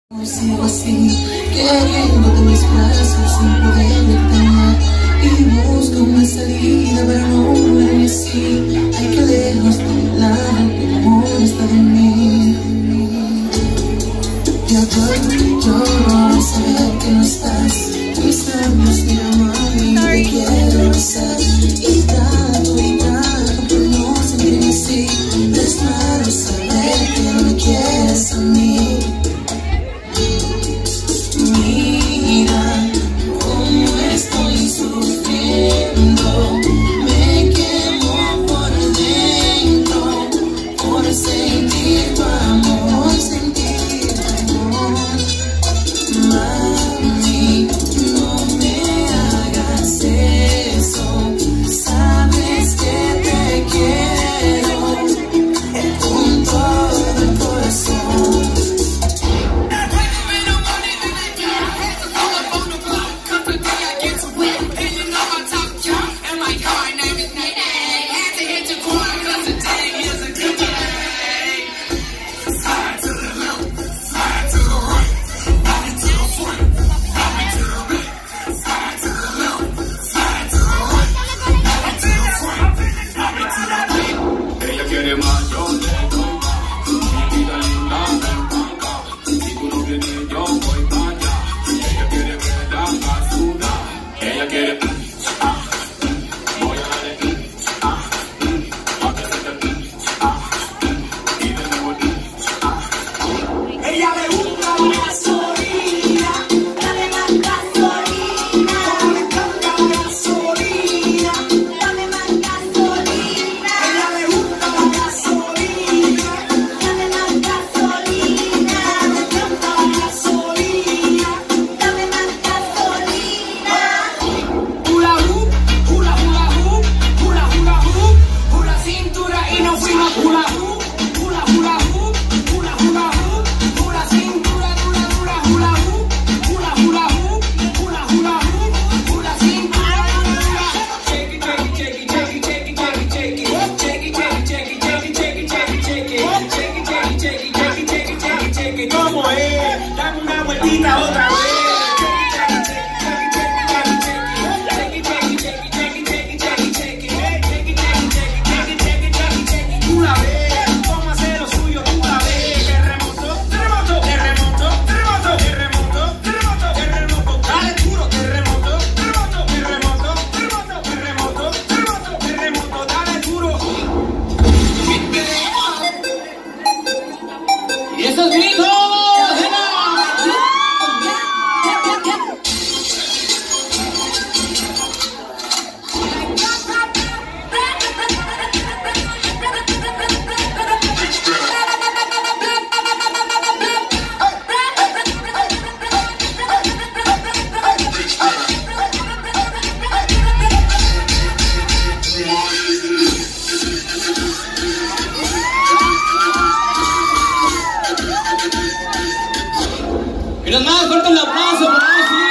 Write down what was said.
Sigo así, queriéndote en mis brazos sin poder detener. Y busco una salida, pero no duele así. Ay, que lejos de mi lado, que el amor está de mí. Yo lloro al saber que no estás. Mis labios me llaman y te quiero besar. Y tanto, pero no sentirme así. Es malo saber que no me quieres a mí. Y nada más, fuerte el aplauso para